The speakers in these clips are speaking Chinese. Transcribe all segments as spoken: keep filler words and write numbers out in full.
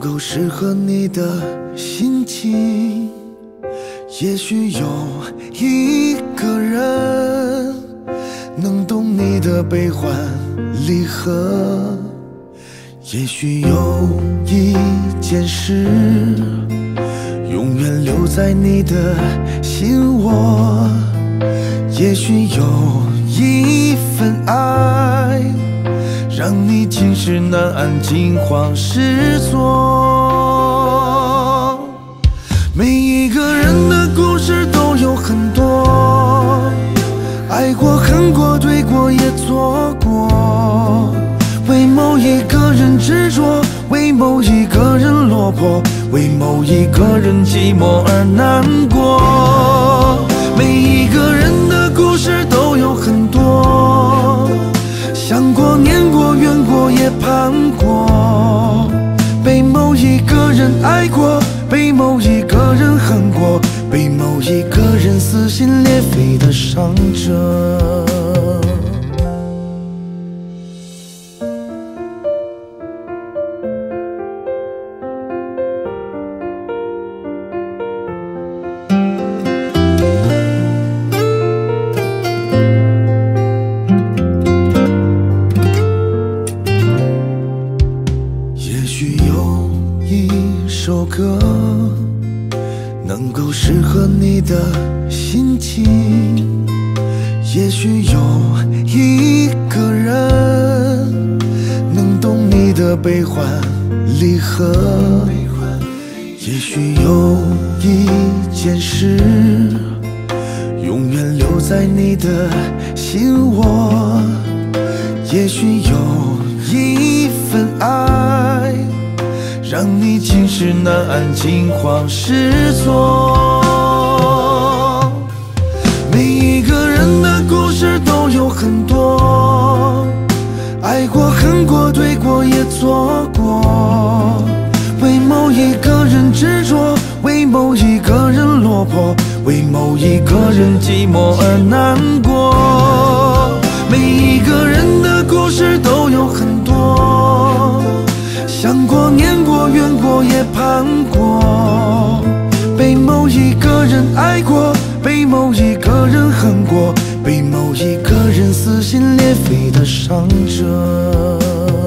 够适合你的心情。也许有一个人能懂你的悲欢离合，也许有一件事永远留在你的心窝，也许有一份爱让你寝食难安，惊慌失措。每一个人的故事都有很多，爱过恨过对过也错过，为某一个人执着，为某一个人落魄，为某一个人寂寞而难过。每一个人的故事都有很多，想过念过怨过也盼过，被某一个人爱过，被某一个人恨过，被某一个人撕心裂肺的伤着。也许有一首歌能够适合你的心情，也许有一个人能懂你的悲欢离合，也许有一件事永远留在你的心窝，也许有一份爱让你寝食难安，惊慌失措。每一个人的故事都有很多，爱过恨过对过也错过，为某一个人执着，为某一个人落魄，为某一个人寂寞而难过。每一个人的故事都有很多，想过念过怨过也盼过，被某一个人爱过，被某一个人恨过，被某一个人撕心裂肺的伤着。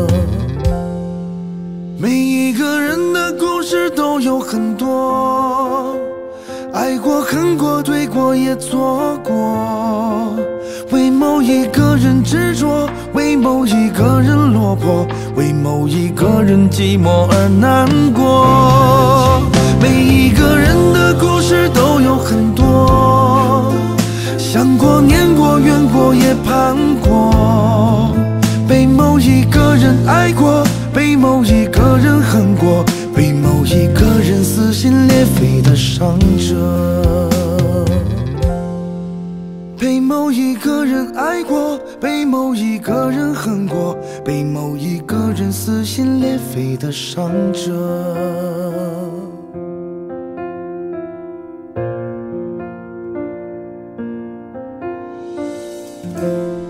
每一个人的故事都有很多，爱过恨过对过也错过，为某一个人执着，为某一个人落魄，为某一个人寂寞而难过。每一个人的故事都有很多，想过念过怨过也盼过，被某一个人爱过，被某一个人恨过，被某一个人撕心裂肺的伤着。被某一个人爱过，被某一个人恨过，被某一个人撕心裂肺的伤着。